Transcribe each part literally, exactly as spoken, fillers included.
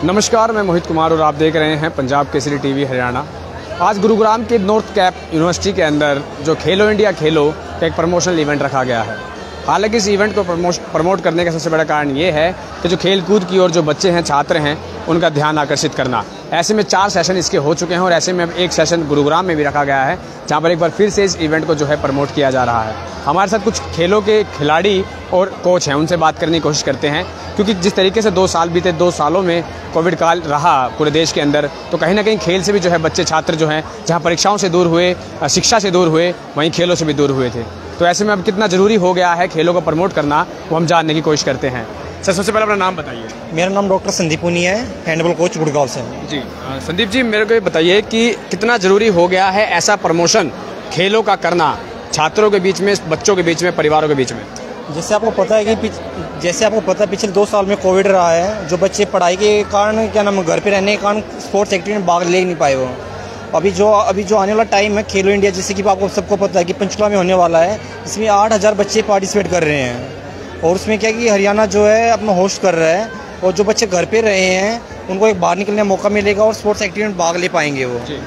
नमस्कार, मैं मोहित कुमार और आप देख रहे हैं पंजाब केसरी टीवी हरियाणा। आज गुरुग्राम के नॉर्थ कैप यूनिवर्सिटी के अंदर जो खेलो इंडिया खेलो का एक प्रमोशनल इवेंट रखा गया है। हालांकि इस इवेंट को प्रमोट करने का सबसे बड़ा कारण ये है कि जो खेल कूद की और जो बच्चे हैं, छात्र हैं, उनका ध्यान आकर्षित करना। ऐसे में चार सेशन इसके हो चुके हैं और ऐसे में अब एक सेशन गुरुग्राम में भी रखा गया है, जहाँ पर एक बार फिर से इस इवेंट को जो है प्रमोट किया जा रहा है। हमारे साथ कुछ खेलों के खिलाड़ी और कोच हैं, उनसे बात करने की कोशिश करते हैं, क्योंकि जिस तरीके से दो साल बीते, दो सालों में कोविड काल रहा पूरे देश के अंदर, तो कहीं ना कहीं खेल से भी जो है बच्चे, छात्र जो हैं, जहाँ परीक्षाओं से दूर हुए, शिक्षा से दूर हुए, वहीं खेलों से भी दूर हुए थे। तो ऐसे में अब कितना ज़रूरी हो गया है खेलों को प्रमोट करना, वो हम जानने की कोशिश करते हैं। सर, सबसे पहले अपना नाम बताइए। मेरा नाम डॉक्टर संदीप पुनिया है, हैंडबॉल कोच गुड़गांव से। जी संदीप जी, मेरे को ये बताइए कि कितना ज़रूरी हो गया है ऐसा प्रमोशन खेलों का करना छात्रों के बीच में, बच्चों के बीच में, परिवारों के बीच में। जैसे आपको पता है कि जैसे आपको पता है पिछले दो साल में कोविड रहा है, जो बच्चे पढ़ाई के कारण, क्या नाम, घर पे रहने के कारण स्पोर्ट्स एक्टिविटी में भाग ले नहीं पाए वो। अभी जो अभी जो आने वाला टाइम है खेलो इंडिया, जैसे कि आपको सबको पता है कि पंचकुला में होने वाला है, इसमें आठ हज़ार बच्चे पार्टिसिपेट कर रहे हैं। और उसमें क्या कि हरियाणा जो है अपना होस्ट कर रहा है, और जो बच्चे घर पे रहे हैं उनको एक बाहर निकलने का मौका मिलेगा और स्पोर्ट्स एक्टिविटी में भाग ले पाएंगे वो। जी।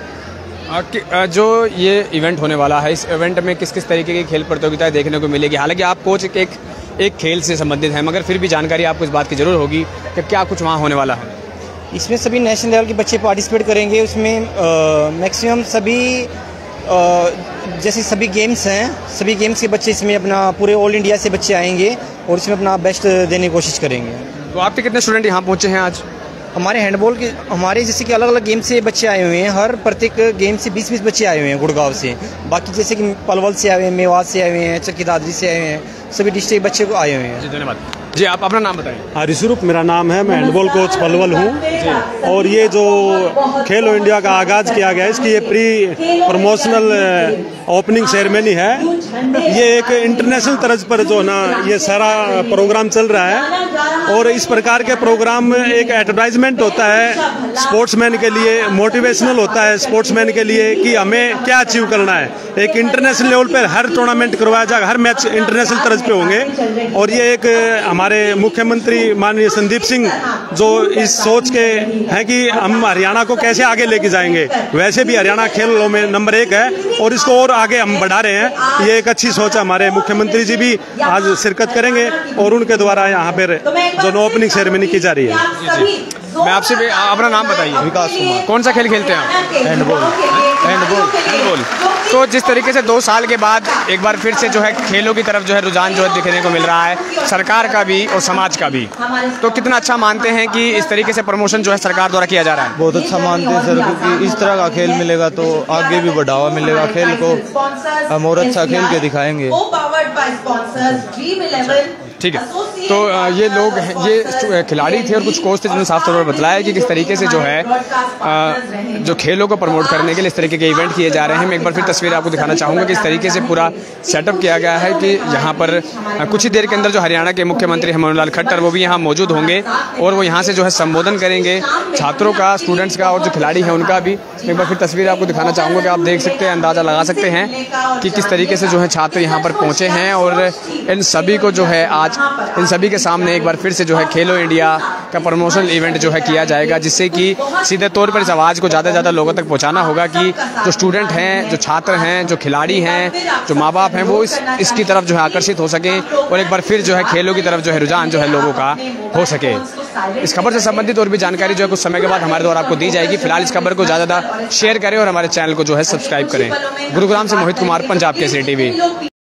जो ये इवेंट होने वाला है, इस इवेंट में किस किस तरीके की खेल प्रतियोगिताएं देखने को मिलेगी? हालांकि आप कोच एक एक, एक खेल से संबंधित हैं, मगर फिर भी जानकारी आपको इस बात की जरूर होगी कि क्या कुछ वहाँ होने वाला है। इसमें सभी नेशनल लेवल के बच्चे पार्टिसिपेट करेंगे। उसमें मैक्सिमम सभी आ, जैसे सभी गेम्स हैं, सभी गेम्स के बच्चे इसमें अपना, पूरे ऑल इंडिया से बच्चे आएंगे और इसमें अपना बेस्ट देने की कोशिश करेंगे। तो आपके कितने स्टूडेंट यहाँ पहुँचे हैं आज? हमारे हैंडबॉल के, हमारे जैसे कि अलग अलग गेम से बच्चे आए हुए हैं, हर प्रत्येक गेम से बीस बीस बच्चे आए हुए हैं गुड़गांव से। बाकी जैसे कि पलवल से आए हुए हैं, मेवात से आए हुए हैं, चक्की दादरी से आए हुए हैं, सभी डिस्ट्रिक्ट बच्चे को आए हुए हैं। जी, धन्यवाद जी। आप अपना नाम बताइए। हरिस्वरूप मेरा नाम है, मैं हैंडबॉल कोच पलवल हूँ। और ये जो खेलो इंडिया का आगाज़ किया गया है, इसकी ये प्री प्रमोशनल ओपनिंग सेरेमनी है। ये एक इंटरनेशनल तर्ज पर जो ना ये सारा प्रोग्राम चल रहा है, और इस प्रकार के प्रोग्राम में एक एडवर्टाइजमेंट होता है स्पोर्ट्समैन के लिए, मोटिवेशनल होता है स्पोर्ट्समैन के लिए कि हमें क्या अचीव करना है। एक इंटरनेशनल लेवल पर हर टूर्नामेंट करवाया जाएगा, हर मैच इंटरनेशनल तर्ज पे होंगे। और ये एक हमारे मुख्यमंत्री माननीय संदीप सिंह जो इस सोच के हैं कि हम हरियाणा को कैसे आगे लेके जाएंगे, वैसे भी हरियाणा खेलों में नंबर एक है और इसको और आगे हम बढ़ा रहे हैं। ये एक अच्छी सोच है। हमारे मुख्यमंत्री जी भी आज शिरकत करेंगे और उनके द्वारा यहाँ पर जो ओपनिंग सेरेमनी की जा रही है। जी जी। मैं आपसे अपना नाम बताइए। विकास कुमार। कौन सा खेल खेलते हैं आप? हैंडबॉल। हैंडबॉल। हैंडबॉल। तो जिस तरीके से दो साल के बाद एक बार फिर से जो है खेलों की तरफ जो है रुझान जो है दिखने को मिल रहा है, सरकार का भी और समाज का भी, तो कितना अच्छा मानते हैं कि इस तरीके से प्रमोशन जो है सरकार द्वारा किया जा रहा है? बहुत अच्छा मानते हैं सर, क्योंकि इस तरह का खेल मिलेगा तो आगे भी बढ़ावा मिलेगा खेल को, हम और अच्छा खेल के दिखाएंगे। ठीक है। तो ये लोग हैं, ये खिलाड़ी थे और कुछ कोच थे जिन्होंने साफ तौर पर बताया कि किस तरीके से जो है जो खेलों को प्रमोट करने के लिए इस तरीके के इवेंट किए जा रहे हैं। मैं एक बार फिर तस्वीर आपको दिखाना चाहूँगा कि इस तरीके से पूरा सेटअप किया गया है कि यहाँ पर कुछ ही देर के अंदर जो हरियाणा के मुख्यमंत्री हैं मनोहर लाल खट्टर, वो भी यहाँ मौजूद होंगे और वो यहाँ से जो है संबोधन करेंगे छात्रों का, स्टूडेंट्स का, और जो खिलाड़ी हैं उनका भी। एक बार फिर तस्वीर आपको दिखाना चाहूँगा कि आप देख सकते हैं, अंदाज़ा लगा सकते हैं कि किस तरीके से जो है छात्र यहाँ पर पहुँचे हैं। और इन सभी को जो है आज इन सभी के सामने एक बार फिर से जो है खेलो इंडिया का प्रमोशनल इवेंट जो है किया जाएगा, जिससे कि सीधे तौर पर इस आवाज़ को ज़्यादा से ज़्यादा लोगों तक पहुंचाना होगा कि जो स्टूडेंट हैं, जो छात्र हैं, जो खिलाड़ी हैं, जो माँ बाप हैं, वो इस इसकी तरफ जो है आकर्षित हो सकें और एक बार फिर जो है खेलों की तरफ जो है रुझान जो है लोगों का हो सके। इस खबर से संबंधित और भी जानकारी जो है कुछ समय के बाद हमारे द्वारा आपको दी जाएगी। फिलहाल इस खबर को ज़्यादा ज़्यादा शेयर करें और हमारे चैनल को जो है सब्सक्राइब करें। गुरुग्राम से मोहित कुमार, पंजाब केसरी टीवी।